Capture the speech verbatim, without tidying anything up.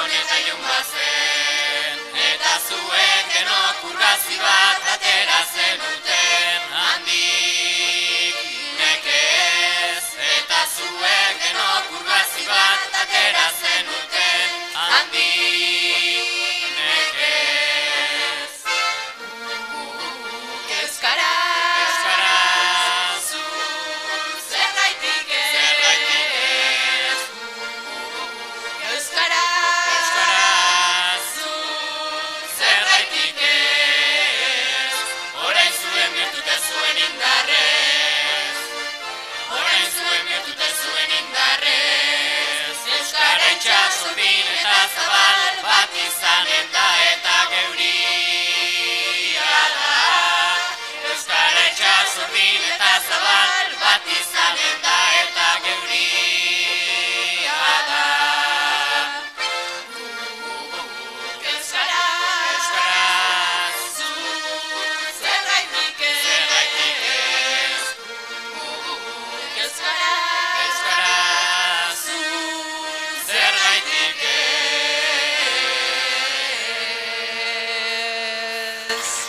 Gabon eta ilun bazen, eta zuek denok urgazi bat atera zenuten handik nekez, eta zuek denok urgazi bat atera zenuten handik nekez. Euskara, Euskara, zu zergaitik ez, zergaitik ez. Euskara, Euskara, zu zergaitik ez. Orain zuen gertute zuen indarrez, orain zuen gertute zuen indarrez. Euskara itxaso bin eta zabal bat izanen da eta geuria da. Euskara itxaso bin eta zabal bat izanen da eta geuria da. Euskara, Euskara, zu zergaitik ez, zergaitik ez. Euskara, Euskara, zu zergaitik ez. ez.